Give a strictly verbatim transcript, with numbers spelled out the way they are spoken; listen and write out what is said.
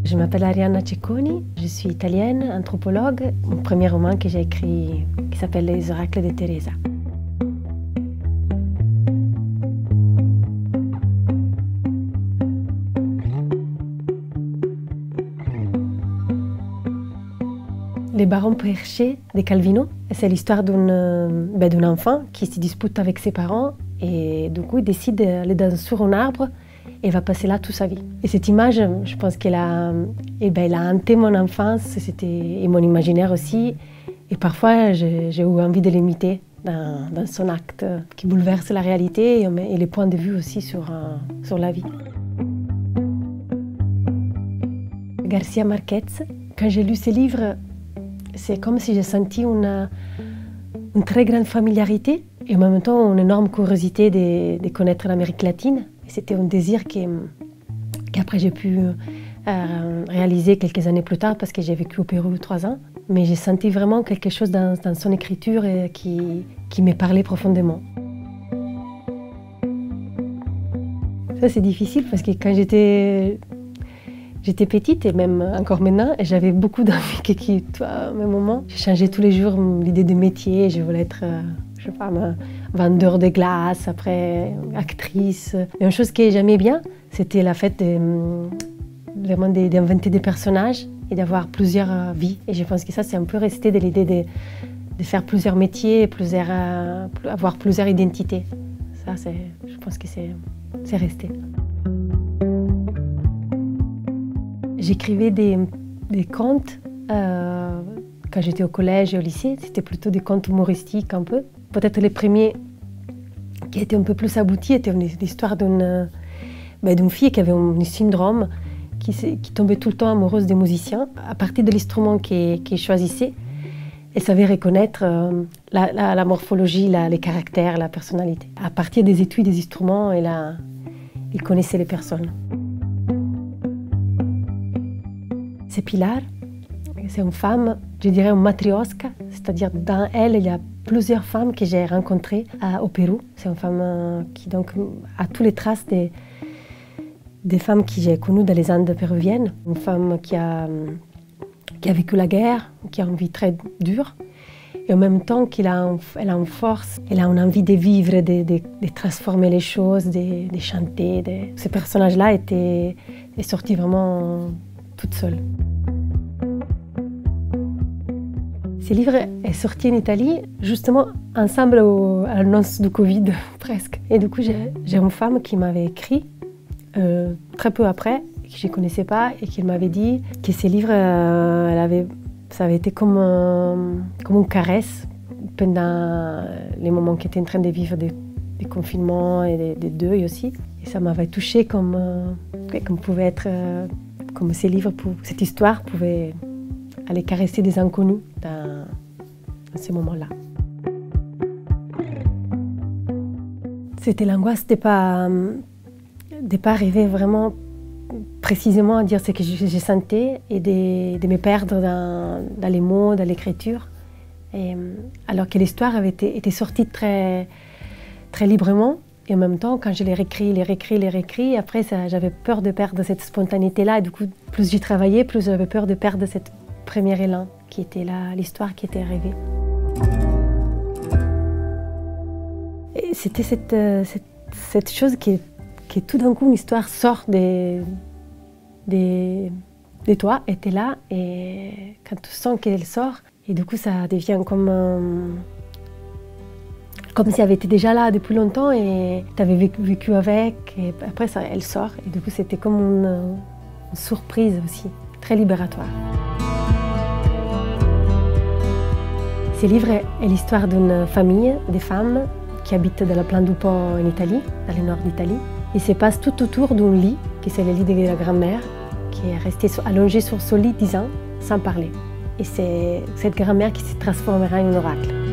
Je m'appelle Arianna Cecconi, je suis italienne, anthropologue. Mon premier roman que j'ai écrit qui s'appelle Les oracles de Teresa. Les barons perchés de Calvino, c'est l'histoire d'un ben, d'un enfant qui se dispute avec ses parents et du coup il décide d'aller sur un arbre et va passer là toute sa vie. Et cette image, je pense qu'elle a, eh ben, elle a hanté mon enfance et mon imaginaire aussi. Et parfois j'ai eu envie de l'imiter dans, dans son acte qui bouleverse la réalité et, et les points de vue aussi sur, euh, sur la vie. Garcia Marquez, quand j'ai lu ses livres, c'est comme si j'ai senti une, une très grande familiarité et en même temps une énorme curiosité de, de connaître l'Amérique latine. C'était un désir qu'après j'ai pu euh, réaliser quelques années plus tard parce que j'ai vécu au Pérou trois ans. Mais j'ai senti vraiment quelque chose dans, dans son écriture qui, qui me parlait profondément. Ça c'est difficile parce que quand j'étais J'étais petite et même encore maintenant, j'avais beaucoup d'envie qui, à un moment, je changeais tous les jours l'idée de métier. Je voulais être, je sais pas, vendeur de glace, après actrice. Et une chose que j'aimais bien, c'était la fait de, vraiment d'inventer des personnages et d'avoir plusieurs vies. Et je pense que ça, c'est un peu resté de l'idée de, de faire plusieurs métiers, plusieurs, avoir plusieurs identités. Ça, je pense que c'est resté. J'écrivais des, des contes euh, quand j'étais au collège et au lycée. C'était plutôt des contes humoristiques un peu. Peut-être les premiers qui étaient un peu plus aboutis étaient l'histoire d'une ben, d'une fille qui avait un syndrome, qui, qui tombait tout le temps amoureuse des musiciens. À partir de l'instrument qu'elle qu'elle choisissait, elle savait reconnaître euh, la, la, la morphologie, la, les caractères, la personnalité. À partir des étuis des instruments, elle, a, elle connaissait les personnes. C'est Pilar, c'est une femme, je dirais une matrioska, c'est-à-dire dans elle, il y a plusieurs femmes que j'ai rencontrées à, au Pérou. C'est une femme euh, qui donc, a toutes les traces des, des femmes que j'ai connues dans les Andes péruviennes. Une femme qui a, qui a vécu la guerre, qui a une vie très dure, et en même temps qu'elle a, elle a une force, elle a une envie de vivre, de, de, de transformer les choses, de, de chanter. De... Ce personnage-là était, est sorti vraiment toute seule. Ce livre est sorti en Italie, justement ensemble au, à l'annonce du Covid, presque. Et du coup, j'ai une femme qui m'avait écrit euh, très peu après, que je ne connaissais pas, et qui m'avait dit que ces livres, euh, elle avait, ça avait été comme, un, comme une caresse pendant les moments qu'elle était en train de vivre des, des confinements et des, des deuils aussi. Et ça m'avait touchée comme, euh, comme pouvait être, euh, comme ces livres, cette histoire pouvait aller caresser des inconnus dans, dans ces moments-là. C'était l'angoisse de ne pas, de pas arriver vraiment précisément à dire ce que je, je sentais et de, de me perdre dans, dans les mots, dans l'écriture. Alors que l'histoire avait été, été sortie très, très librement. Et en même temps, quand je l'ai réécrit, les réécrit, les réécrit, après j'avais peur de perdre cette spontanéité-là. Et du coup, plus j'y travaillais, plus j'avais peur de perdre cette premier élan qui était là, l'histoire qui était arrivée. C'était cette, cette, cette chose qui, qui tout d'un coup, une histoire sort de, de, de toi, était là, et quand tu sens qu'elle sort, et du coup ça devient comme, euh, comme si elle avait été déjà là depuis longtemps et tu avais vécu, vécu avec, et après ça, elle sort, et du coup c'était comme une, une surprise aussi, très libératoire. Ce livre est l'histoire d'une famille, des femmes qui habitent dans la plaine du Po en Italie, dans le nord d'Italie. Il se passe tout autour d'un lit, qui c'est le lit de la grand-mère, qui est restée allongée sur ce lit dix ans, sans parler. Et c'est cette grand-mère qui se transformera en un oracle.